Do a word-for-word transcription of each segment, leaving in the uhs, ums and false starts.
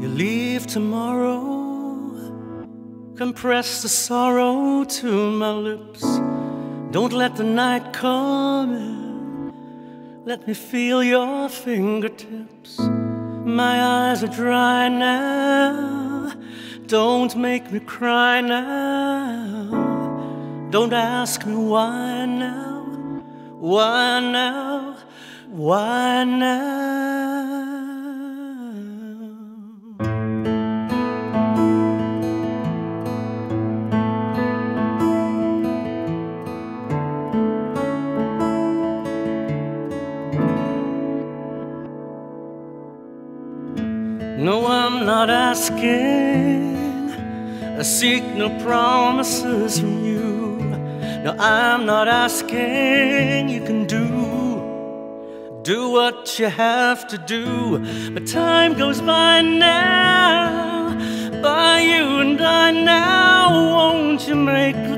You leave tomorrow, compress the sorrow to my lips. Don't let the night come in, let me feel your fingertips. My eyes are dry now, don't make me cry now. Don't ask me why now, why now, why now? No, I'm not asking, I seek no promises from you. No, I'm not asking, you can do, do what you have to do. But time goes by now, by you and I now. Won't you make the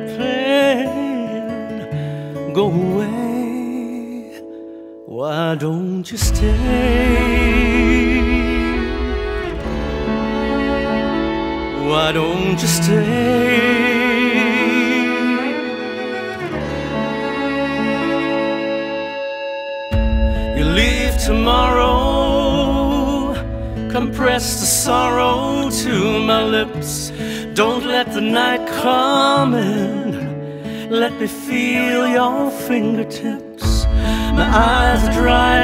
pain go away? Why don't you stay? Why don't you stay? You leave tomorrow, compress the sorrow to my lips. Don't let the night come in, let me feel your fingertips. My eyes are dry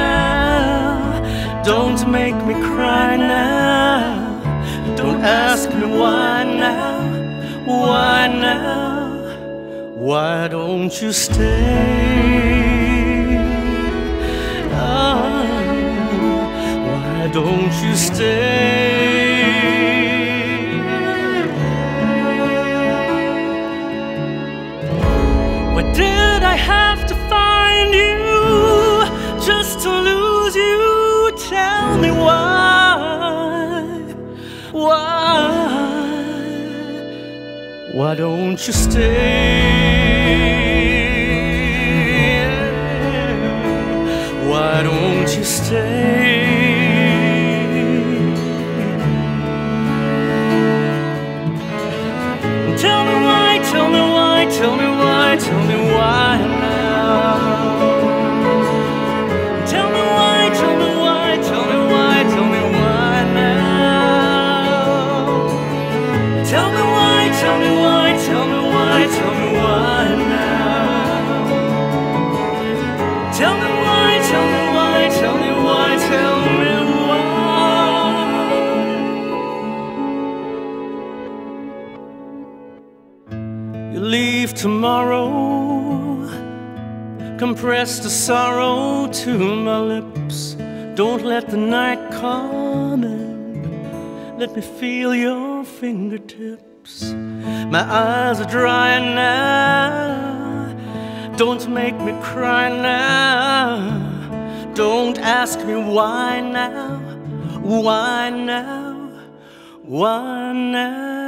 now, don't make me cry now. Don't ask me why now, why now? Why don't you stay? Oh, why don't you stay? Why did I have to find you just to lose you? Tell me why. Why, why don't you stay? Why don't you stay? Tell me why, tell me why, tell me why, tell me why now. Tell me why, tell me why, tell me why, tell me why now. Tell me why, tell me why, tell me why, tell me why now. Tell me why, tell me why, tell me why, tell me why. You leave tomorrow, compress the sorrow to my lips. Don't let the night come in, let me feel your fingertips. My eyes are dry now, don't make me cry now. Don't ask me why now, why now, why now?